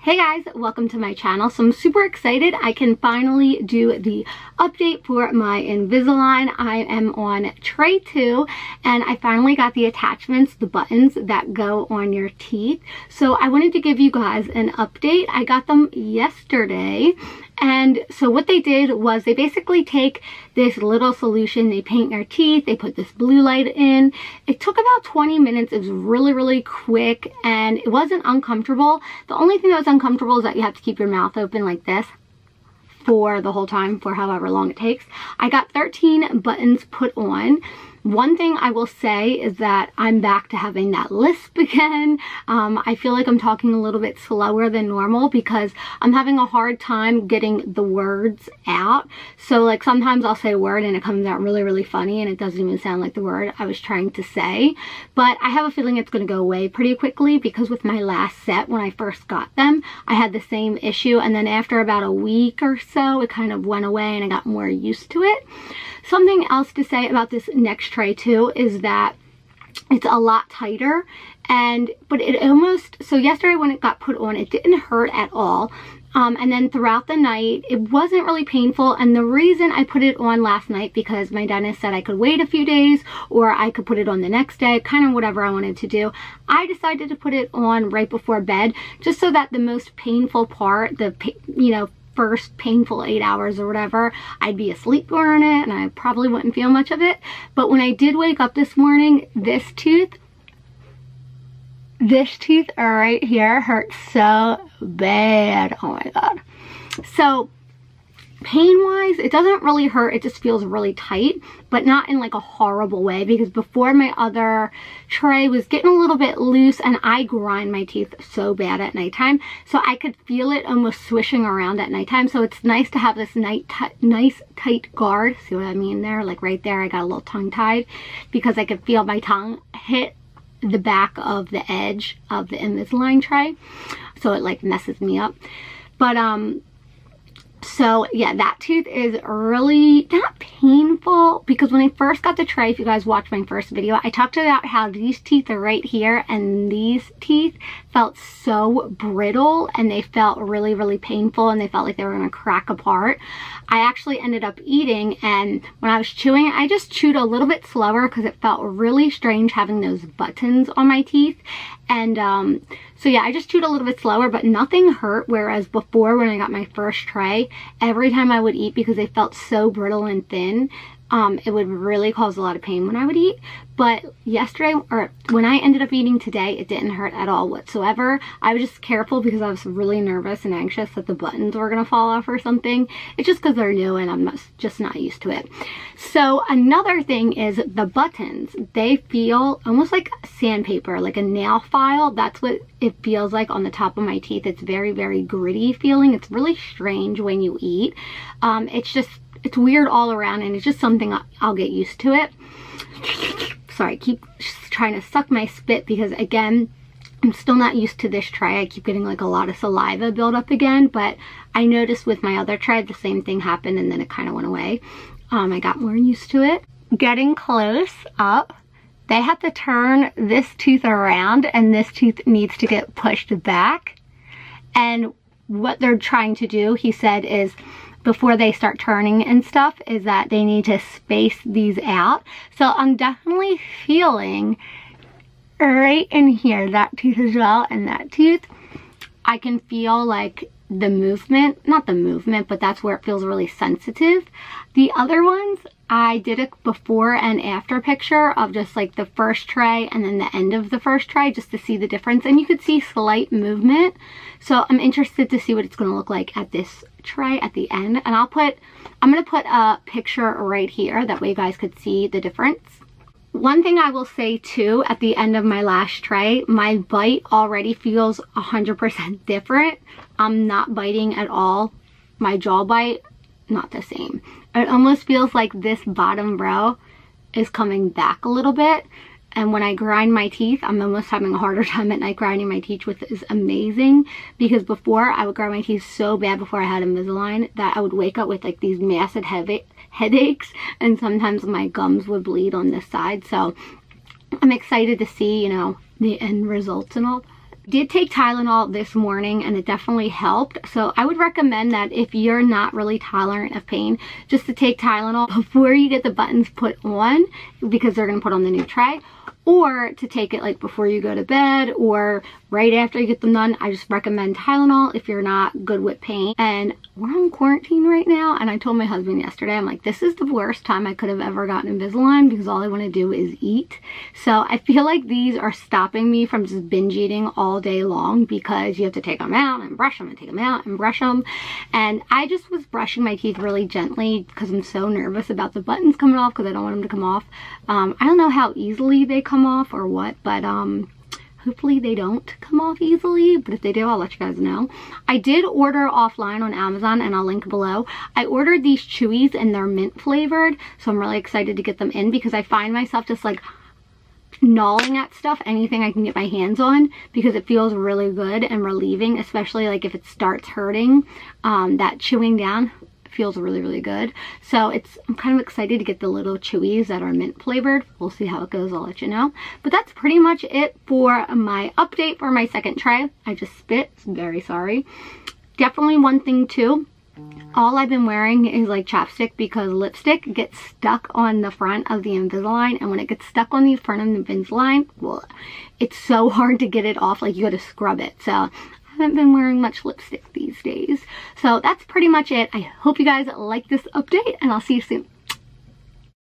Hey guys, welcome to my channel. So I'm super excited. I can finally do the update for my Invisalign. I am on tray 2 and I finally got the attachments, the buttons that go on your teeth. So I wanted to give you guys an update. I got them yesterday. And so what they did was they basically take this little solution, they paint your teeth, they put this blue light in. It took about 20 minutes. It was really quick and it wasn't uncomfortable. The only thing that was uncomfortable is that you have to keep your mouth open like this for the whole time, for however long it takes. I got 13 buttons put on. One thing I will say is that I'm back to having that lisp again. I feel like I'm talking a little bit slower than normal because I'm having a hard time getting the words out. So like sometimes I'll say a word and it comes out really funny and it doesn't even sound like the word I was trying to say. But I have a feeling it's going to go away pretty quickly because with my last set when I first got them, I had the same issue, and then after about a week or so it kind of went away and I got more used to it. Something else to say about this next tray too is that it's a lot tighter, but it almost, so yesterday when it got put on, it didn't hurt at all. And then throughout the night, it wasn't really painful. And the reason I put it on last night, because my dentist said I could wait a few days or I could put it on the next day, kind of whatever I wanted to do. I decided to put it on right before bed, just so that the most painful part, first painful 8 hours or whatever, I'd be asleep during it and I probably wouldn't feel much of it. But when I did wake up this morning, this tooth right here hurts so bad. Oh my god. So pain-wise, it doesn't really hurt. It just feels really tight, but not in like a horrible way, because before my other tray was getting a little bit loose and I grind my teeth so bad at nighttime, so I could feel it almost swishing around at nighttime. So it's nice to have this nice tight guard. See what I mean there? Like right there, I got a little tongue-tied because I could feel my tongue hit the back of the edge of the Invisalign tray, so it like messes me up. But so yeah, that tooth is really not painful, because when I first got the tray, if you guys watched my first video, I talked about how these teeth are right here and these teeth felt so brittle and they felt really painful and they felt like they were going to crack apart. I actually ended up eating, and when I was chewing, I just chewed a little bit slower because it felt really strange having those buttons on my teeth. And so yeah, I just chewed a little bit slower, but nothing hurt. Whereas before, when I got my first tray, every time I would eat, because they felt so brittle and thin, it would really cause a lot of pain when I would eat. But yesterday, or when I ended up eating today, it didn't hurt at all whatsoever. I was just careful because I was really nervous and anxious that the buttons were going to fall off or something. It's just because they're new and I'm just not used to it. So another thing is the buttons. They feel almost like sandpaper, like a nail file. That's what it feels like on the top of my teeth. It's very gritty feeling. It's really strange when you eat. It's weird all around, and it's just something I'll get used to it. Sorry, I keep trying to suck my spit because, again, I'm still not used to this tray. I keep getting like a lot of saliva build up again, but I noticed with my other tray the same thing happened and then it kind of went away. I got more used to it. Getting close up, they have to turn this tooth around and this tooth needs to get pushed back. And what they're trying to do, he said, is before they start turning and stuff, is that they need to space these out. So I'm definitely feeling right in here, that tooth as well, and that tooth. I can feel like the movement, not the movement, but that's where it feels really sensitive. The other ones, I did a before and after picture of just like the first tray and then the end of the first tray, just to see the difference, and you could see slight movement. So I'm interested to see what it's going to look like at this tray at the end, and I'm going to put a picture right here, that way you guys could see the difference. One thing I will say too, at the end of my last tray, my bite already feels 100% different. I'm not biting at all. My jaw bite, not the same. It almost feels like this bottom row is coming back a little bit. And when I grind my teeth, I'm almost having a harder time at night grinding my teeth, which is amazing, because before I would grind my teeth so bad before I had Invisalign that I would wake up with like these massive headaches, and sometimes my gums would bleed on this side. So I'm excited to see, the end results and all that. did take Tylenol this morning and it definitely helped. So I would recommend that if you're not really tolerant of pain, just to take Tylenol before you get the buttons put on, because they're going to put on the new tray, or to take it like before you go to bed or right after you get them done. I just recommend Tylenol if you're not good with pain. And we're on quarantine right now, and I told my husband yesterday, I'm like, this is the worst time I could have ever gotten Invisalign because all I want to do is eat. So I feel like these are stopping me from just binge eating all day long, because you have to take them out and brush them and take them out and brush them. And I just was brushing my teeth really gently because I'm so nervous about the buttons coming off, because I don't want them to come off. I don't know how easily they come off or what, but hopefully they don't come off easily, but if they do, I'll let you guys know. I did order offline on Amazon, and I'll link below. I ordered these Chewies and they're mint flavored, so I'm really excited to get them in, because I find myself just like gnawing at stuff, anything I can get my hands on, because it feels really good and relieving, especially like if it starts hurting. That chewing down feels really good. So I'm kind of excited to get the little Chewies that are mint flavored. We'll see how it goes, I'll let you know. But that's pretty much it for my update for my second tray. I just spit, very sorry. Definitely one thing too, all I've been wearing is like chapstick, because lipstick gets stuck on the front of the Invisalign, and when it gets stuck on the front of the Invisalign, well, it's so hard to get it off, like you gotta scrub it. So I haven't been wearing much lipstick these days. So that's pretty much it. I hope you guys like this update, and I'll see you soon.